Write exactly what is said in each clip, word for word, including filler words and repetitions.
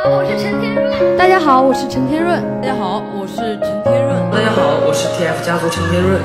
好，我是陈天润。大家好，我是陈天润。 大家好，我是陈天润。 大家好，我是 T F 家族陈天润。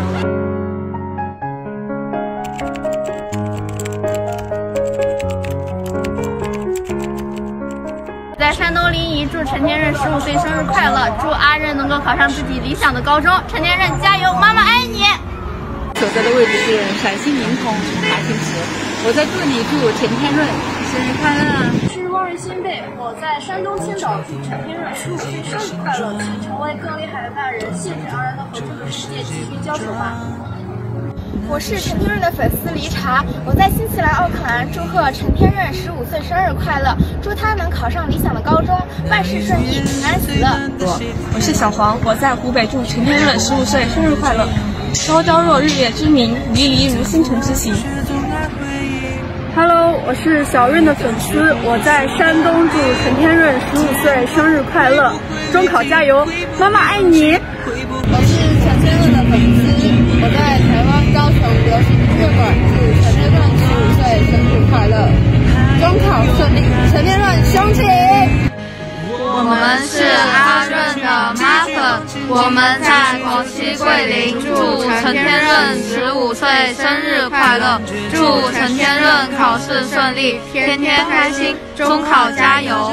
在山东临沂，祝陈天润十五岁生日快乐！祝阿任能够考上自己理想的高中。陈天润加油，妈妈爱你！ 所在的位置是陕西临潼华清池，我在这里祝陈天润生日快乐。 是望日新贝，我在山东青岛祝陈天润十五岁生日快乐，请成为更厉害的大人，兴致盎然的和这个世界继续交手吧。 我是陈天润的粉丝黎茶，我在新西兰奥克兰祝贺陈天润十五岁生日快乐，祝他能考上理想的高中，万事顺意，平安喜乐。 我我是小黄，我在湖北祝陈天润十五岁生日快乐。朝朝若日月之明，离离如星辰之行。 Hello， 我是小润的粉丝，我在山东祝陈天润十五岁生日快乐，中考加油，妈妈爱你。 我是陈天润的粉丝，我在台湾高雄流行音乐馆祝陈天润十五岁生日快乐，中考顺利，陈天润兄弟。 我们是阿润的妈粉，我们在广西桂林祝陈天润十五岁生日快乐，祝陈天润考试顺利，天天开心，中考加油。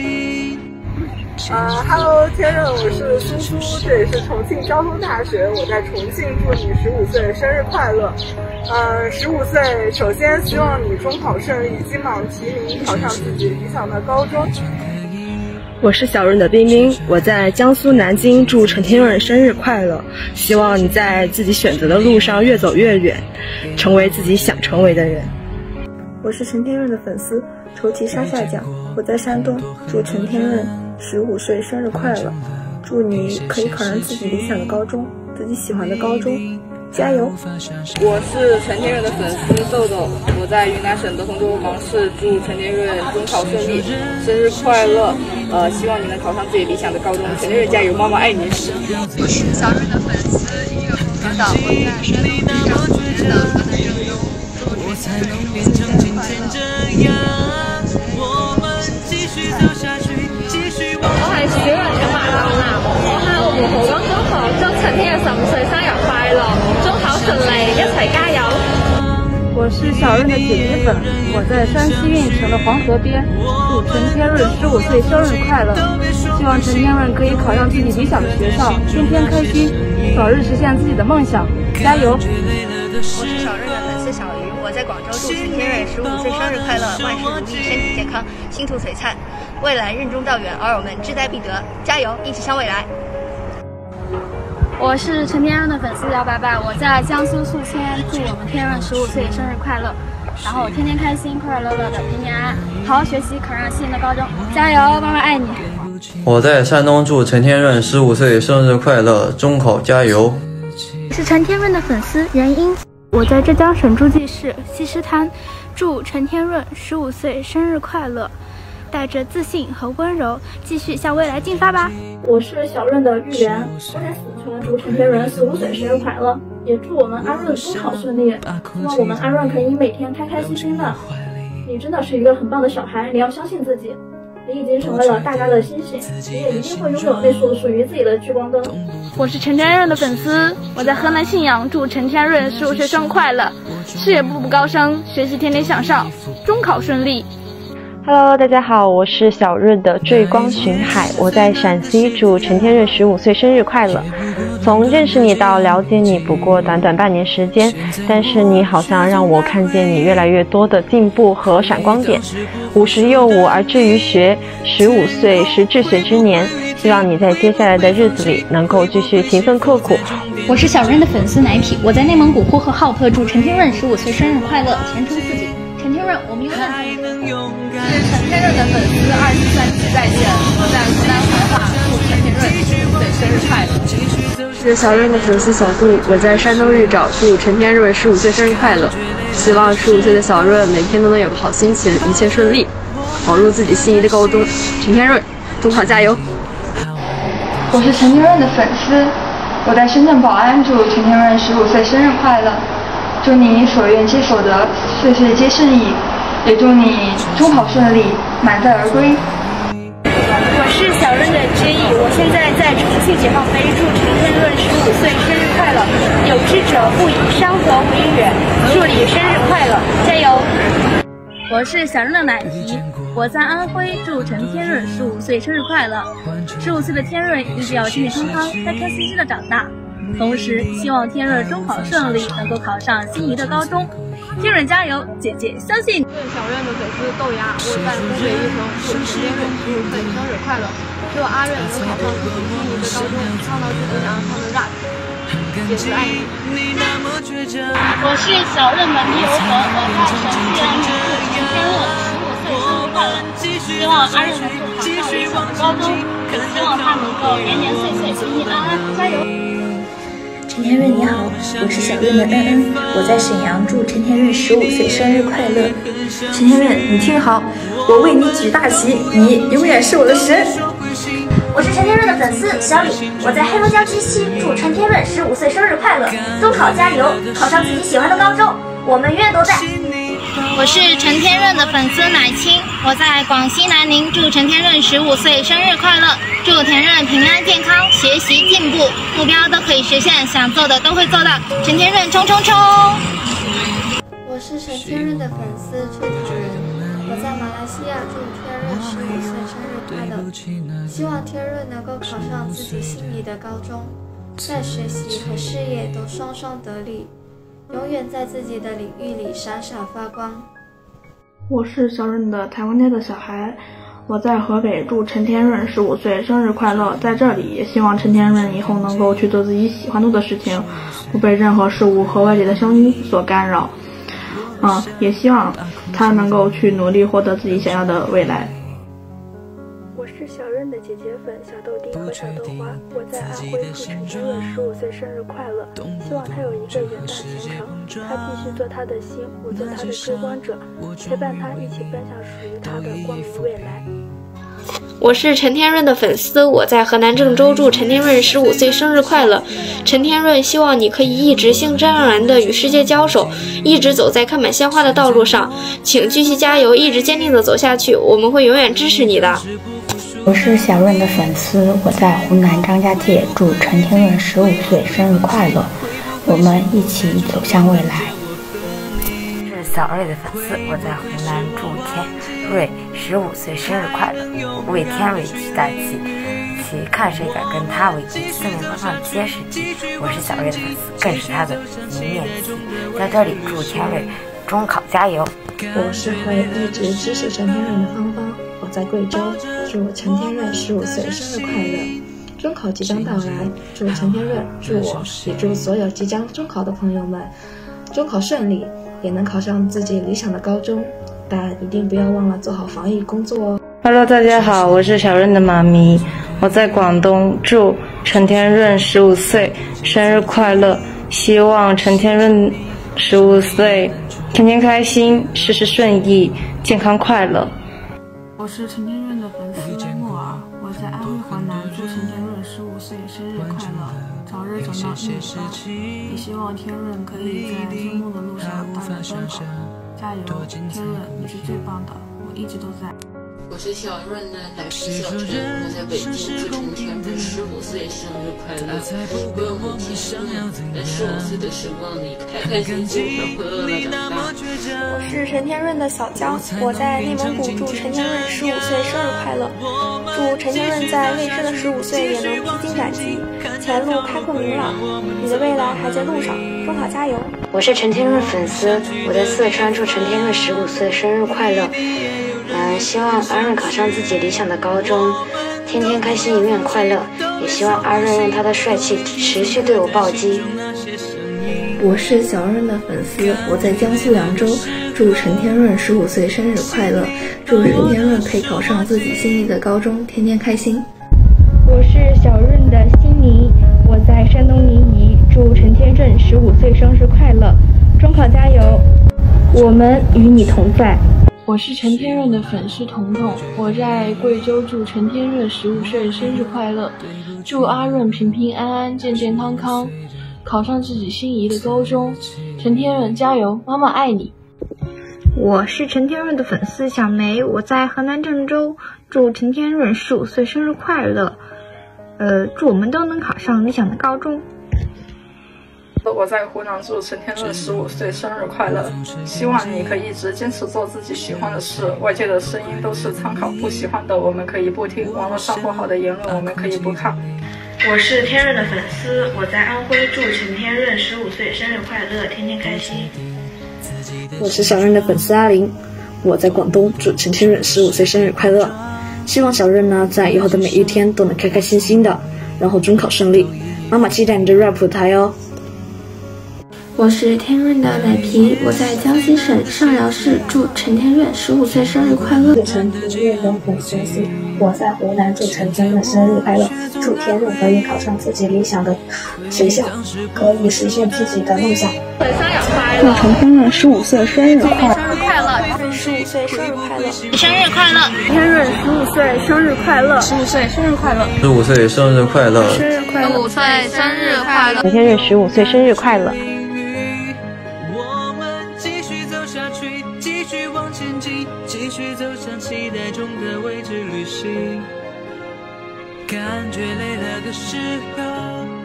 呃 ，Hello， 天润，我是苏苏，这里是重庆交通大学，我在重庆祝你十五岁生日快乐。呃，十五岁，首先希望你中考顺利，金榜题名，考上自己理想的高中。 我是小润的冰冰，我在江苏南京祝陈天润生日快乐，希望你在自己选择的路上越走越远，成为自己想成为的人。 我是陈天润的粉丝，筹题沙下讲，我在山东祝陈天润十五岁生日快乐，祝你可以考上自己理想的高中，自己喜欢的高中，加油！ 我是陈天润的粉丝豆豆，我在云南省的洪州芒市祝陈天润中考顺利，生日快乐！呃，希望你能考上自己理想的高中，陈天润加油，妈妈爱你！ 我是小润的粉丝，音乐风格导，我在山东市长主持的河南郑州，祝陈天润十五岁生日快乐！ 我们继续走下去，继续往。 我係小人嘅麥朗南，我喺澳門豪江中學祝陳天潤十五歲生日快樂，中考順利，一齊加油！ 我是小润的姐姐粉，我在山西运城的黄河边，祝陈天润十五岁生日快乐，希望陈天润可以考上自己理想的学校，天天开心，早日实现自己的梦想，加油！ 我是小润的粉丝小鱼，我在广州祝陈天润十五岁生日快乐，万事如意，身体健康，星途璀璨，未来任重道远，而我们志在必得，加油，一起向未来！ 我是陈天润的粉丝姚白白，我在江苏宿迁祝我们天润十五岁生日快乐，然后天天开心，快快乐乐的，平平安安，好好学习，考上心仪的高中，加油，妈妈爱你！ 我在山东祝陈天润十五岁生日快乐，中考加油！ 我是陈天润的粉丝袁英，我在浙江省诸暨市西施滩祝陈天润十五岁生日快乐，带着自信和温柔继续向未来进发吧。 我是小润的玉莲，我在四川祝陈天润十五岁生日快乐，也祝我们阿润中考顺利，希望我们阿润可以每天开开心心的。你真的是一个很棒的小孩，你要相信自己，你已经成为了大家的星星，你也一定会拥有那束属于自己的聚光灯。 我是陈天润的粉丝，我在河南信阳祝陈天润十五岁生日快乐，事业步步高升，学习天天向上，中考顺利。 Hello， 大家好，我是小润的坠光寻海，我在陕西祝陈天润十五岁生日快乐。从认识你到了解你不过短短半年时间，但是你好像让我看见你越来越多的进步和闪光点。五十又五而志于学，十五岁是治学之年，希望你在接下来的日子里能够继续勤奋刻苦。 我是小润的粉丝奶皮，我在内蒙古呼和浩特祝陈天润十五岁生日快乐，前程似锦。陈天润，我们永远爱你。 是陈天润的粉丝二十三期再见，我在湖南怀化祝陈天润十五岁生日快乐。 是小润的粉丝小杜，我在山东日照祝陈天润十五岁生日快乐，希望十五岁的小润每天都能有个好心情，一切顺利，考入自己心仪的高中。陈天润，中考加油！ 我是陈天润的粉丝，我在深圳宝安祝陈天润十五岁生日快乐，祝你所愿皆所得，岁岁皆胜意，也祝你中考顺利，满载而归。 之意，我现在在重庆解放碑祝陈天润十五岁生日快乐，有志者不以山河为远，祝你生日快乐，加油！ 我是小润的奶皮，我在安徽，祝陈天润十五岁生日快乐。十五岁的天润一直要健健康康、开开心心的长大，同时希望天润中考顺利，能够考上心仪的高中。天润加油，姐姐相信你。 小润的粉丝豆芽，我在湖北玉城，祝陈天润十五岁生日快乐，希望阿润能考上自己心仪的高中，唱到自己想要唱的 rap。也是爱你。 我是小润的迷游河，我在陕西安祝陈天润十五岁生日快乐，希望阿润能够考上理想的高中，也希望他能够年年岁岁平平安安，加油！ 陈天润你好，我是小润的恩恩，我在沈阳，祝陈天润十五岁生日快乐。 陈天润，你听好，我为你举大旗，你永远是我的神。 我是陈天润的粉丝小李，我在黑龙江鸡西，祝陈天润十五岁生日快乐，中考加油，考上自己喜欢的高中，我们永远都在。 我是陈天润的粉丝奶青，我在广西南宁，祝陈天润十五岁生日快乐，祝田润平安健康，学习进步，目标都可以实现，想做的都会做到，陈天润冲冲冲！ 我是陈天润的粉丝翠桃人，我在马来西亚，祝天润十五岁生日快乐，希望天润能够考上自己心仪的高中，在学习和事业都双双得力，永远在自己的领域里闪闪发光。 我是小润的台湾内的小孩，我在河北，祝陈天润十五岁生日快乐。在这里也希望陈天润以后能够去做自己喜欢做的事情，不被任何事物和外界的声音所干扰。嗯，也希望他能够去努力获得自己想要的未来。 我是小润的姐姐粉小豆丁和小豆花，我在安徽，祝陈天润十五岁生日快乐，希望他有一个远大前程，他继续做他的星，我做他的追光者，陪伴他一起奔向属于他的光明未来。 我是陈天润的粉丝，我在河南郑州，祝陈天润十五岁生日快乐。陈天润，希望你可以一直兴致盎然地与世界交手，一直走在开满鲜花的道路上，请继续加油，一直坚定地走下去，我们会永远支持你的。 我是小润的粉丝，我在湖南张家界，祝陈天润十五岁生日快乐，我们一起走向未来。 是小瑞的粉丝，我在湖南，祝天瑞十五岁生日快乐，我为天瑞期待起其看谁敢跟他为敌，四面八方的皆是敌。我是小瑞的粉丝，更是他的一面旗，在这里祝天瑞中考加油。 我是会一直支持陈天润的芳芳，我在贵州，祝陈天润十五岁生日快乐。中考即将到来，祝陈天润，祝我，也祝所有即将中考的朋友们中考顺利，也能考上自己理想的高中，但一定不要忘了做好防疫工作哦。 Hello， 大家好，我是小润的妈咪，我在广东，祝陈天润十五岁生日快乐，希望陈天润十五岁天天开心，事事顺意，健康快乐。 我是陈天润的粉丝莫尔，我在安徽河南，祝陈天润十五岁生日快乐，早日找到一米八，也希望天润可以在追梦的路上大展奔跑，加油，天润，你是最棒的，我一直都在。 我是小润的奶皮小陈，我在北京，祝陈天润十五岁生日快乐，为我们天润在十五岁的时光里开开心心的快乐的长大。 我是陈天润的小江，我在内蒙古，祝陈天润十五岁生日快乐，祝陈天润在未知的十五岁也能披荆斩棘，前路开阔明朗，你的未来还在路上，中考加油！ 我是陈天润粉丝，我在四川，祝陈天润十五岁生日快乐。嗯，希望阿润考上自己理想的高中，天天开心，永远快乐。也希望阿润用他的帅气持续对我暴击。 我是小润的粉丝，我在江苏扬州，祝陈天润十五岁生日快乐，祝陈天润可以考上自己心仪的高中，天天开心。 我是小润的悉尼，我在山东临沂，祝陈天润十五岁生日快乐，中考加油，我们与你同在。 我是陈天润的粉丝彤彤，我在贵州，祝陈天润十五岁生日快乐，祝阿润平平安安、健健康康，考上自己心仪的高中。陈天润加油，妈妈爱你。 我是陈天润的粉丝小梅，我在河南郑州，祝陈天润十五岁生日快乐，呃，祝我们都能考上理想的高中。 我在湖南，祝陈天润十五岁生日快乐，希望你可以一直坚持做自己喜欢的事，外界的声音都是参考，不喜欢的我们可以不听，网络上不好的言论我们可以不看。 我是天润的粉丝，我在安徽，祝陈天润十五岁生日快乐，天天开心。 我是小润的粉丝阿玲，我在广东，祝陈天润十五岁生日快乐。希望小润呢，在以后的每一天都能开开心心的，然后中考顺利。妈妈期待你的 rap 台哦。 我是天润的奶皮，我在江西省上饶市，祝陈天润十五岁生日快乐。 陈天润的粉丝，我在湖南，祝陈天润生日快乐，祝天润可以考上自己理想的学校，可以实现自己的梦想。 生日快乐！祝陈天润十五岁生日快乐！ 生日快乐！ 十五岁生日快乐！ 生日快乐！ 天润十五岁生日快乐！ 十五岁生日快乐！ 十五岁生日快乐！ 生日快乐！ 十五岁生日快乐！ 陈天润十五岁生日快乐！ 继续走向期待中的未知旅行，感觉累了的时候